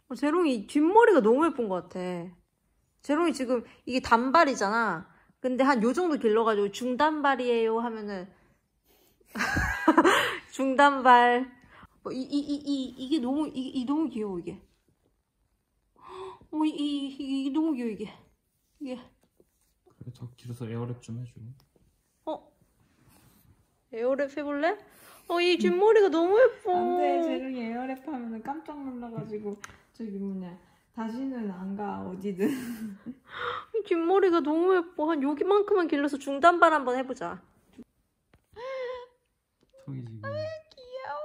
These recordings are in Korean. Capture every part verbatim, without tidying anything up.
어, 재롱이 뒷머리가 너무 예쁜 것 같아. 재롱이 지금 이게 단발이잖아. 근데 한 요 정도 길러가지고 중단발이에요 하면은 중단발. 뭐 이 이 이 이 이게 너무 이, 이 너무 귀여워 이게. 어머 이, 이, 이, 이 너무 귀여워 이게. 이게. 그래 더 길어서 에어랩 좀 해줘. 어? 에어랩 해볼래? 어, 이 뒷머리가 너무 예뻐. 안돼, 재롱이 에어랩 하면 깜짝 놀라가지고 저기 뭐냐 다시는 안 가 어디든. 이 뒷머리가 너무 예뻐. 한 여기만큼만 길러서 중단발 한번 해보자. 턱이 지금. 귀여워.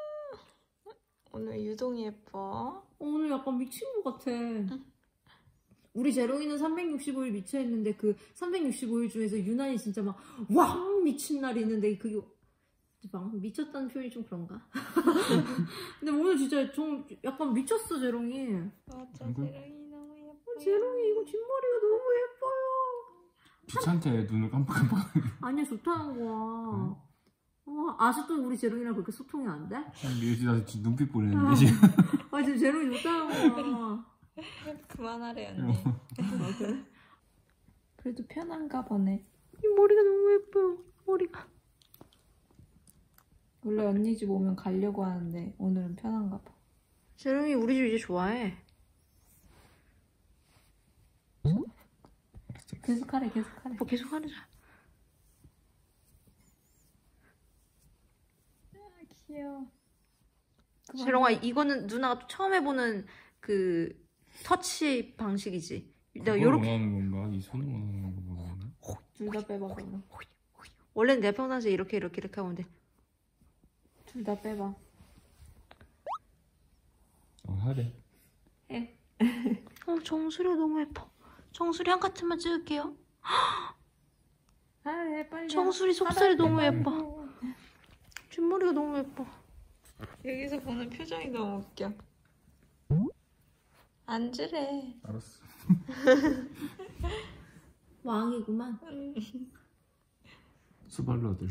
오늘 유동이 예뻐. 오늘 약간 미친 것 같아. 우리 재롱이는 삼백육십오 일 미쳐있는데 그 삼백육십오 일 중에서 유난히 진짜 막 왕 미친 날이 있는데 그게 막 미쳤다는 표현이 좀 그런가? 근데 오늘 진짜 좀 약간 미쳤어 재롱이. 맞아, 아이고. 재롱이 너무 예뻐. 재롱이 이거 뒷머리가 너무 예뻐요. 귀찮게 눈을 깜빡깜빡. 아니야 좋다는 거야. 응? 어, 아직도 우리 재롱이랑 그렇게 소통이 안 돼? 미우지 나 지금 눈빛 보내는데 아. 지금. 아 지금 재롱이 좋다는 거야. 그만하래 언니. 아, 그래? 그래도 편한가 보네. 이 머리가 너무 예뻐요. 머리가. 원래 언니 집 오면 가려고 하는데 오늘은 편한가 봐. 재롱이 우리 집 이제 좋아해. 계속 하래, 계속 하래. 뭐 계속 하자. 아, 귀여워. 재롱아 이거는 누나가 또 처음 해보는 그 터치 방식이지. 내가 요렇게 원하는 건가? 이 손을 원하는 건가 모르겠네. 둘 다 빼봐, 그럼. 원래는 내가 평상시에 이렇게 이렇게 이렇게 하면 돼. 둘 다 빼봐. 어 하래. 해. 어 정수리가 너무 예뻐. 정수리 한 카트만 찍을게요. 아, 해, 빨리. 정수리 속살이 너무 예뻐. 뒷머리가 너무 예뻐. 여기서 보는 표정이 너무 웃겨. 앉으래. 알았어. 왕이구만. 수발러들.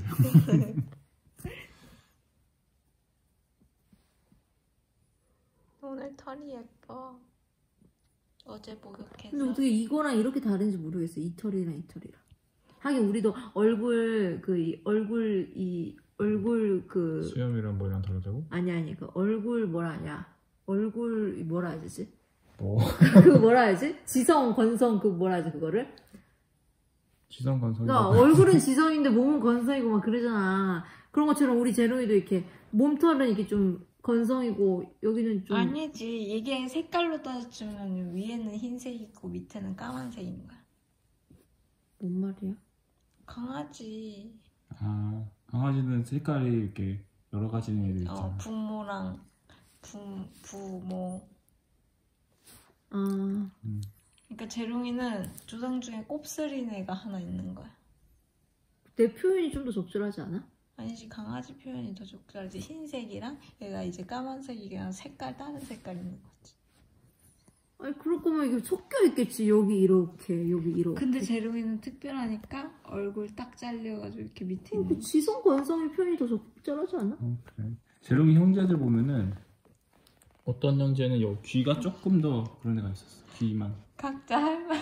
오늘 털이 예뻐. 어제 목욕해서. 근데 어떻게 이거랑 이렇게 다른지 모르겠어. 이 털이랑 이 털이랑. 하긴 우리도 얼굴 그 이, 얼굴 이 얼굴 그 수염이랑 머리랑 다르다고? 아니 아니 그 얼굴 뭐라 하냐. 얼굴 뭐라 해야 되지? 뭐? 그거 뭐라 해야지? 지성 건성 그 뭐라 하지 그거를? 지성 건성. 그러니까 얼굴은 지성인데 몸은 건성이고 막 그러잖아. 그런 것처럼 우리 재롱이도 이렇게 몸털은 이렇게 좀 건성이고 여기는 좀 아니지. 이게 색깔로 따지면 위에는 흰색이고 밑에는 까만색인 거야. 뭔 말이야? 강아지. 아 강아지는 색깔이 이렇게 여러 가지 애들 있잖아. 어, 부모랑 부, 부모. 아 음. 그러니까 재롱이는 조상 중에 곱슬인 애가 하나 있는 거야. 내 표현이 좀 더 적절하지 않아? 아니지, 강아지 표현이 더 적절하지. 흰색이랑 얘가 이제 까만색이랑 색깔 다른 색깔 있는 거지. 아니 그럴 거면 이게 섞여 있겠지. 여기 이렇게 여기 이렇게. 근데 재롱이는 특별하니까 얼굴 딱 잘려가지고 이렇게 밑에 어, 있는 그 거. 지성 건성의 표현이 더 적절하지 않아? 어, 그래. 재롱이 형제들 보면은 어떤 형제는 여 귀가 조금 더 그런 애가 있었어. 귀만. 각자 할 말.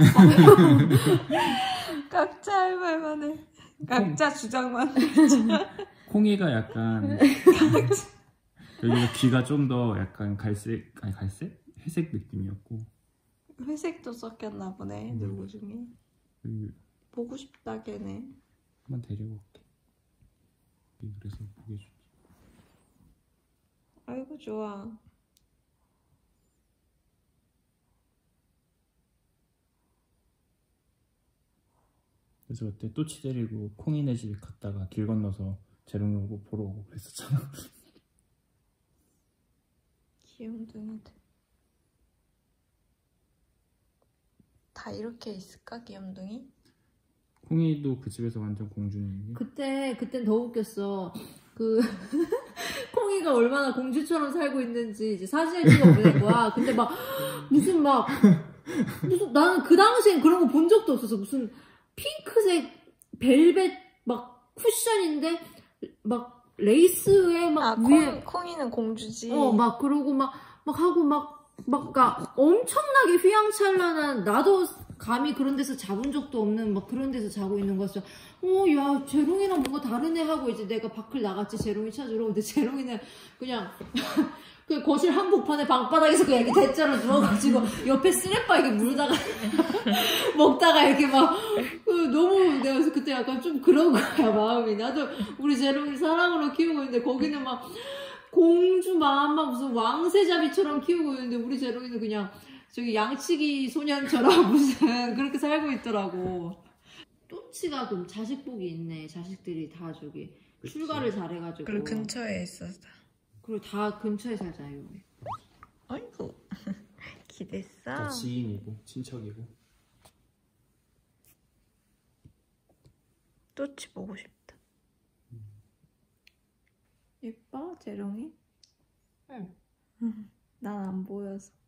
각자 할 말만 해. 각자 주장만. 콩이가 약간 여기가 귀가 좀 더 약간 갈색 아니 갈색? 회색 느낌이었고 회색도 섞였나 보네. 음. 누구 중에. 여기 보고 싶다 걔네. 한번 데려올게. 그래서 보게 해줄게. 아이고 좋아. 그래서 그때 또치 데리고 콩이네 집에 갔다가 길 건너서 재롱이 오고 보러 오고 그랬었잖아. 귀염둥이들. 다 이렇게 있을까 귀염둥이? 콩이도 그 집에서 완전 공주님. 그때 그땐 더 웃겼어. 그 콩이가 얼마나 공주처럼 살고 있는지 이제 사진을 찍어 보낸 거야. 근데 막 무슨 막 무슨 나는 그 당시엔 그런 거 본 적도 없었어. 무슨 핑크색 벨벳 막 쿠션인데 막 레이스에 막 아, 위에 콩, 콩이는 공주지. 어 막 그러고 막 막 하고 막 막, 그니까 엄청나게 휘황찬란한, 나도 감히 그런 데서 자본 적도 없는 막 그런 데서 자고 있는 거였어. 어, 야, 재롱이랑 뭔가 다르네 하고 이제 내가 밖을 나갔지, 재롱이 찾으러. 근데 재롱이는 그냥, 그 거실 한복판에 방바닥에서 그냥 이렇게 대자로 누워가지고 옆에 쓰레빠 이렇게 물다가 먹다가 이렇게 막 그 너무 내가 그래서 그때 약간 좀 그런 거야 마음이. 나도 우리 재롱이 사랑으로 키우고 있는데 거기는 막 공주 마음만 무슨 왕세자비처럼 키우고 있는데 우리 재롱이는 그냥 저기 양치기 소년처럼 무슨 그렇게 살고 있더라고. 또치가 그럼 자식복이 있네. 자식들이 다 저기 그치. 출가를 잘해가지고. 그리고 근처에 있었어. 그리고 다 근처에 살자요. 아이고 기댔어. 다 지인이고 친척이고. 또치 보고 싶다. 예뻐 재롱이? 응. 난 안 보여서.